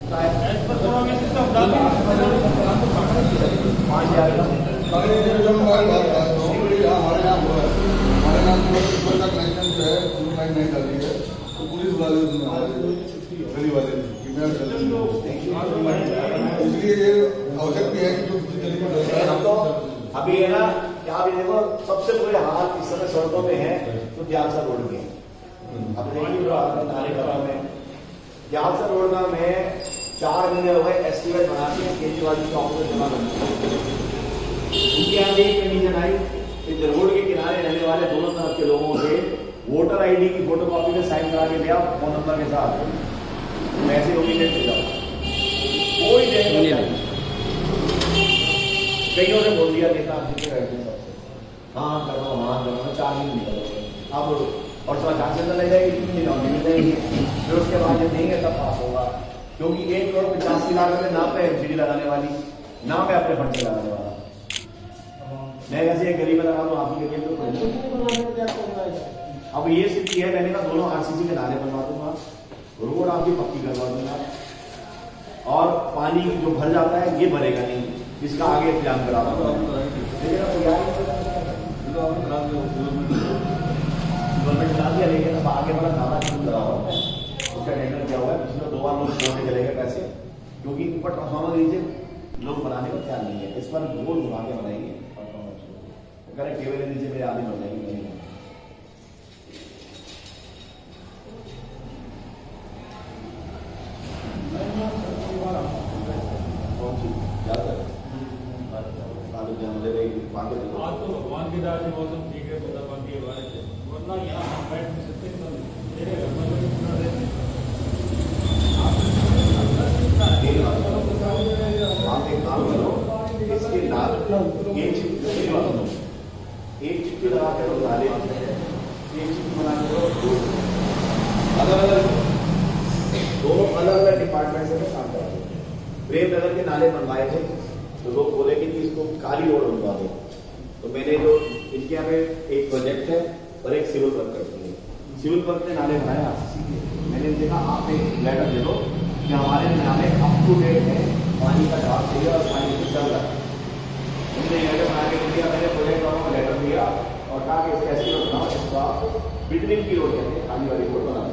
police वाले गली वाले इसलिए ये आवश्यक भी है कि जो हम तो अभी है ना क्या अभी देखो सबसे बुरे हाल इस समय सड़कों में है तो ज्ञानसा रोड में अब देखिए नाले कला में ज्ञानसा रोड में 4 महीने हो गए एस्टिमेट बना के केजरीवाल की ऑफिस जमा करते उनके यहाँ एक कंडीशन आई कि रोड के किनारे रहने वाले दोनों तरफ के लोगों से वोटर आईडी की फोटोकॉपी में साइन करा के दिया फोन नंबर के साथ वैसे ओमिटेड हो जाता कोई नहीं कईयों ने बोल दिया नेता हाँ करो 4 दिन निकल अब और समाचार से लग जाएगी कितनी नौकरी मिल जाएगी फिर उसके बाद जब नहीं है तब पास होगा क्योंकि 1,85 लाख में ना पे एमसीडी लगाने वाली ना पे अपने फंड से लगाने वाला मैं वैसे एक गरीब लगा दूं आप ही के लिए अब ये स्थिति है मैंने कहा दोनों आरसीसी के नाले बनवा दूंगा रोड आपकी पक्की करवा दूंगा और पानी जो भर जाता है ये भरेगा नहीं इसका आगे इंतजाम करा दूंगा गवर्नमेंट करा दिया लेकिन अब आगे बड़ा नाला शुरू करा हुआ है उसका टेंडर किया हुआ है पिछले 2 बार लोग छोड़ने चले गए पैसे क्योंकि ऊपर ट्रांसफार्मर नीचे लोग बनाने का ख्याल नहीं है इस पर गोल घुमा के बनाएंगे करेक्ट केवल नीचे मेरे आदमी बन जाएंगे आज तो भगवान की दया से मौसम ठीक है वरना यहाँ हम बैठ नहीं सकते आप एक काम करो इसके नाल एक चिट्ठी लगा के डाले एक चिट्ठी बना के अलग अलग दोनों अलग अलग डिपार्टमेंट से काम करा दो प्रेम नगर के नाले बनवाए थे तो लोग बोले कि इसको काली रोड बनवा दो तो मैंने जो इनके यहाँ पे एक प्रोजेक्ट है और एक सिविल वर्क करती है सिविल वर्क ने नाले बनाए आरसीसी के मैंने देखा आप एक लेटर दे दो कि हमारे नाले अप टू डेट है पानी का जवाब चाहिए और पानी से चल रहा है उन्होंने लेटर बना के दिया मैंने प्रोजेक्ट वालों को लेटर दिया और कहा कि इसका एस्टिमेट बनाओ इसको आप बिल्डिंग की रोड कहते हैं खाली वाली रोड बना